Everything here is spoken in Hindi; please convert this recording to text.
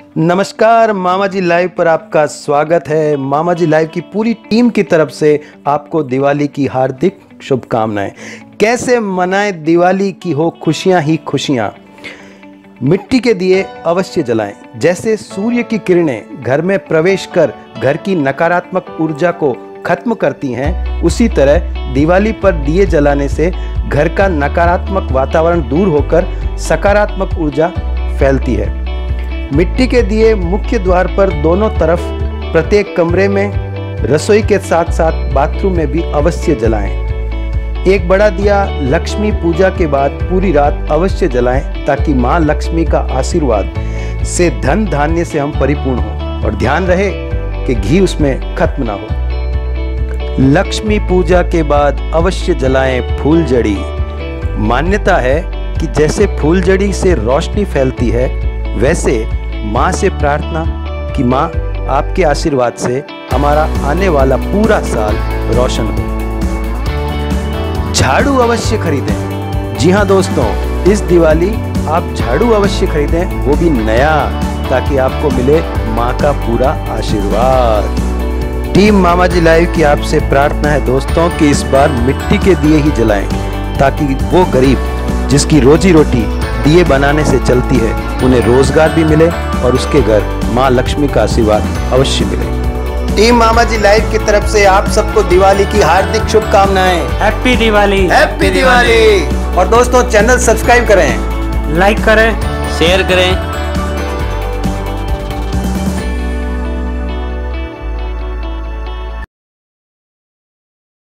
नमस्कार, मामा जी लाइव पर आपका स्वागत है। मामा जी लाइव की पूरी टीम की तरफ से आपको दिवाली की हार्दिक शुभकामनाएं। कैसे मनाएं दिवाली की हो खुशियां ही खुशियां। मिट्टी के दिए अवश्य जलाएं। जैसे सूर्य की किरणें घर में प्रवेश कर घर की नकारात्मक ऊर्जा को खत्म करती हैं, उसी तरह दिवाली पर दिए जलाने से घर का नकारात्मक वातावरण दूर होकर सकारात्मक ऊर्जा फैलती है। मिट्टी के दिए मुख्य द्वार पर दोनों तरफ, प्रत्येक कमरे में, रसोई के साथ साथ बाथरूम में भी अवश्य जलाएं। एक बड़ा दिया लक्ष्मी पूजा के बाद पूरी रात अवश्य जलाएं, ताकि मां लक्ष्मी का आशीर्वाद से धन धान्य से हम परिपूर्ण हों। और ध्यान रहे कि घी उसमें खत्म ना हो। लक्ष्मी पूजा के बाद अवश्य जलाएं फूलझड़ी। मान्यता है कि जैसे फूलझड़ी से रोशनी फैलती है, वैसे माँ से प्रार्थना कि माँ आपके आशीर्वाद से हमारा आने वाला पूरा साल रोशन हो। झाड़ू अवश्य खरीदें। जी हाँ दोस्तों, इस दिवाली आप झाड़ू अवश्य खरीदें, वो भी नया, ताकि आपको मिले माँ का पूरा आशीर्वाद। टीम मामा जी लाइव की आपसे प्रार्थना है दोस्तों कि इस बार मिट्टी के दिए ही जलाएं, ताकि वो गरीब जिसकी रोजी रोटी दिए बनाने से चलती है, उन्हें रोजगार भी मिले और उसके घर माँ लक्ष्मी का आशीर्वाद अवश्य मिले। टीम मामा जी लाइव की तरफ से आप सबको दिवाली की हार्दिक शुभकामनाएं। हैप्पी दिवाली। हैप्पी दिवाली। और दोस्तों, चैनल सब्सक्राइब करें, लाइक करें, शेयर करें